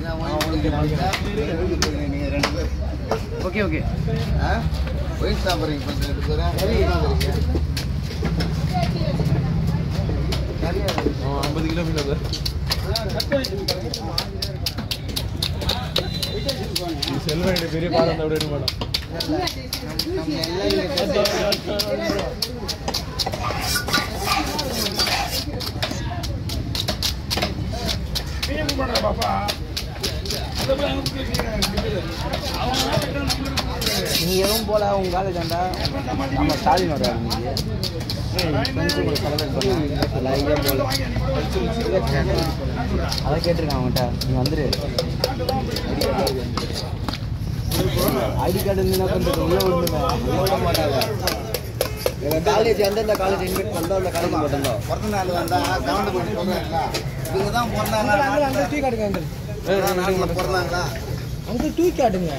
Okay okay white சாப்பிட்றீங்க கொஞ்சம் 50 kilo மீன் செல்வன் பெரிய பாடம் தான் விட மாட்டோம் நீ எதுவும் போல உங்க காலேஜ் ஆண்டா நம்ம ஸ்டாலின் வர்றாரு அதான் கேட்டிருக்கேன் அவங்ககிட்ட நீ வந்துரு ஐடி கார்டு இருந்தா கொஞ்சம் உள்ள விட மாட்டாங்க காலேஜ் எந்தெந்த காலேஜ் இன்வைட் பண்ணோம் அந்த காலேஜ் மட்டும்தான் பிறந்த நாள் வந்தா கவுண்ட் பண்ணி சொல்றாங்களா இவங்க தான் பிறந்தாங்க டீ காட்டுங்க அங்கிள் பிறந்தாங்களா அங்கிள் டீ காட்டுங்க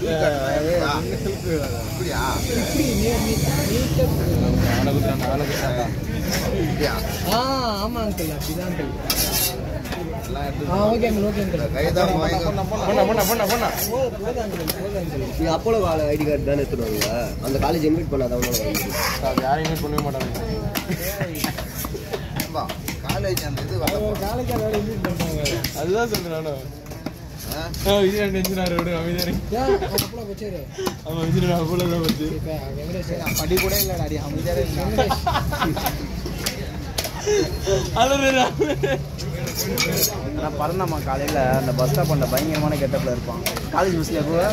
ஆமா அங்கிள் அப்படிதான் uncle okay uncle okay uncle Apollo ID card தானே எடுத்துருவாங்க அந்த காலேஜ் இன்வைட் பண்ணாதவங்க யாரும் இன்வைட் பண்ணவே மாட்டாங்க காலேஜ் அந்த இது காலேஜ் அதோட இன்வைட் பண்ணுவாங்க அதுதான் சொல்றேன் நானும் விஜய் டென்ஷனாரு விடு அமைதியாரு ஆமா விஜய் அப்போலதான் வச்சு படி கூட இல்லடா அடி அமைதியாரு நான் பறந்தாம்மா காலையில் அந்த பஸ் ஸ்டாப் அந்த பயங்கரமான கெட்டப்பில் இருப்பான் காலேஜ் பஸ்ஸில் கூட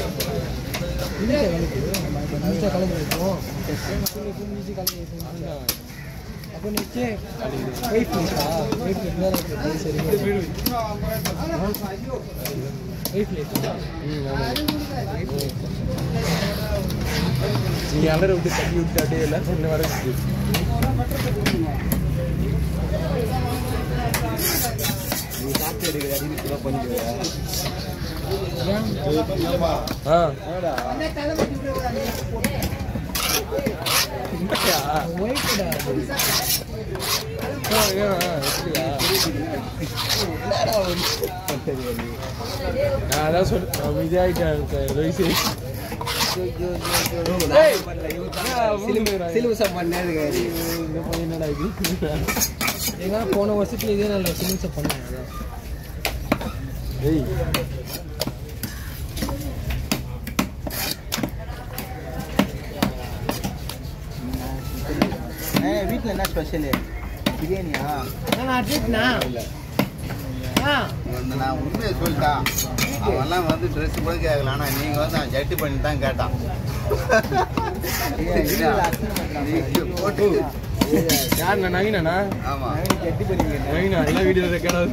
அப்போ நிச்சய நீ அலற விட்டு தள்ளி விட்டு அப்படியே எல்லாம் சொன்ன வர நீ சாப்பிட்டு எடுக்கிற அறிவிப்பு பண்ணிக்குவா அதான் சொல்ல விஜயாயிட்டேன் ஏன்னா போன வருஷத்துல இதே நல்ல சிலிம்ஸை பண்ணேன் வீட்டில் என்ன ஸ்பெஷலு பிரியாணியா நான் ட்ரீட்ண்ணா நான் உண்மையை சொல்லிட்டான் அவன்லாம் வந்து ட்ரெஸ் கூட கேட்கல ஆனால் நீங்கள் வந்து அவன் ஜட்டி பண்ணி தான் கேட்டான் யாருண்ணா நவீனா ஆமாம் ஜட்டி பண்ணி நவீனா எல்லாம் வீடியோ ரெக்கார்டாது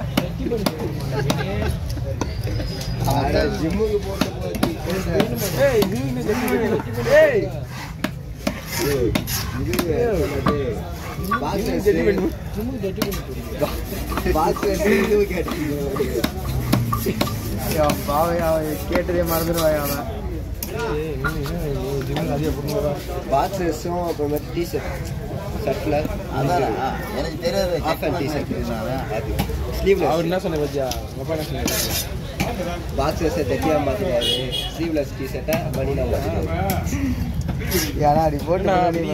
ஜிம்முக்கு போட்டு கேட்டதே மறந்துடுவாங்க அவன் பாக்ஸஸும் அப்புறமா டிஷர்ட் ஷர்ட்டில் அதான் எனக்கு தெரியாது ஆஃபர் டிஷர்ட் ஸ்லீவ்லெஸ் அவர் என்ன சொன்ன பத்தியா உங்க அப்பா என்ன சொன்னாரு பாக்ஸஸை ஜட்டியாக மாற்றினாரு ஸ்லீவ்லெஸ் டிஷர்ட்டை பனினா மாற்றினாரு யாரா அப்படி போட்டு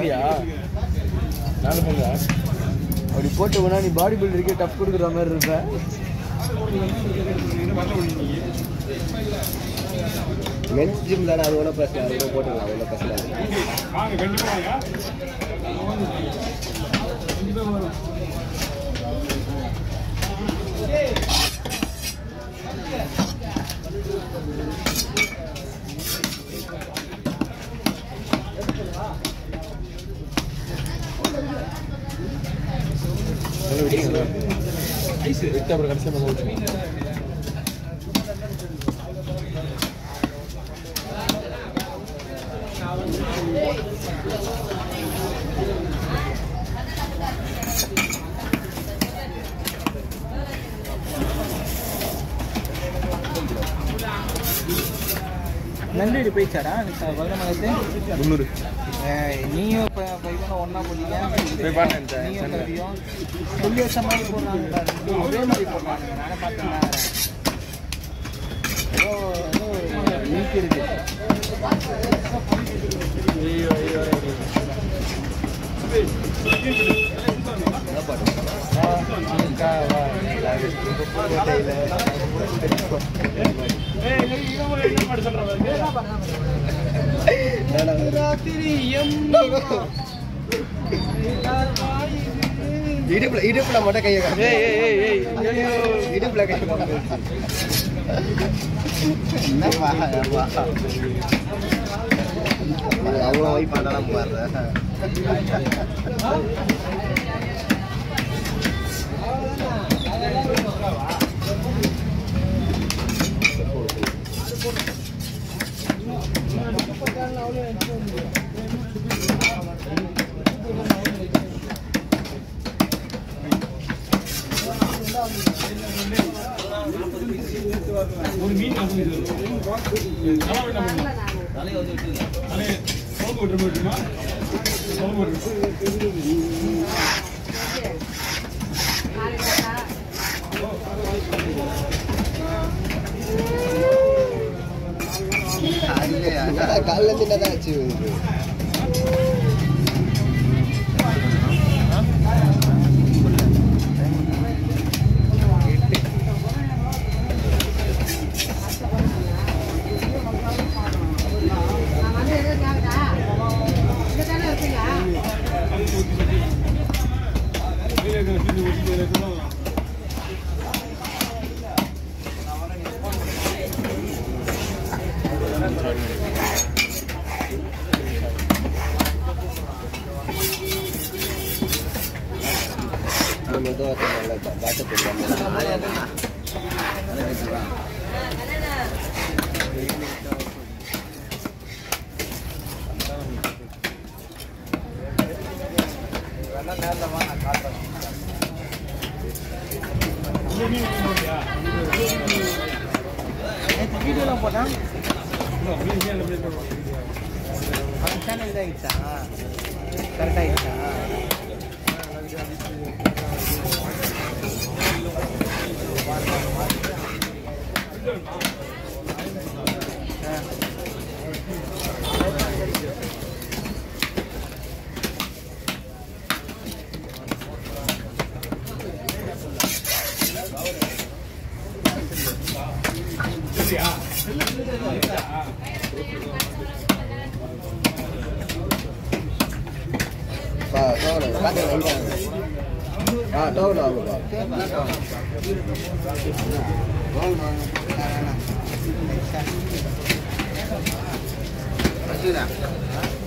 நானும் பண்ணுறேன் அப்படி போட்டு போனா நீ பாடி பில்டருக்கே டஃப் கொடுக்குற மாதிரி இருப்ப மென்ஸ் ஜிம் தானே அது ஒன்றும் பிரச்சனை அது கூட போட்டுக்கலாம் ஒன்றும் பிரச்சனை அப்புறம் கடைசியாக நன்றி போயிடுச்சாரா பதினமலத்து 300 நீயும் இப்போ பைக்கணும் ஒன்றா போட்டீங்க போய் பார்த்தேன் நீயும் தெரியும் சொல்லி வச்ச மாதிரி போடுறாங்க ஒரே மாதிரி போடுறாங்க நானே பார்த்தேன் மில்க் இருக்கு. இடுப்புல மட்டும் கையை இடுப்புல கை அவ்வளோ வைப் பண்ணலாம் பாரு. ஒரு மீன் காலைல தின்னதான் ஆச்சு. வீடியோலாம் போட்டா சேனல் இதாகிடுச்சா? கரெக்டாகிடுச்சா? Hãy subscribe cho kênh Ghiền Mì Gõ để không bỏ lỡ những video hấp dẫn.